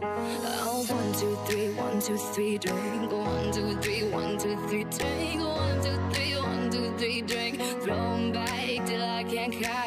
Oh, 1, 2, 3, 1, 2, 3, drink. 1, 2, 3, 1, 2, 3, drink. 1, 2, 3, 1, 2, 3, drink. Throw 'em back till I can't count.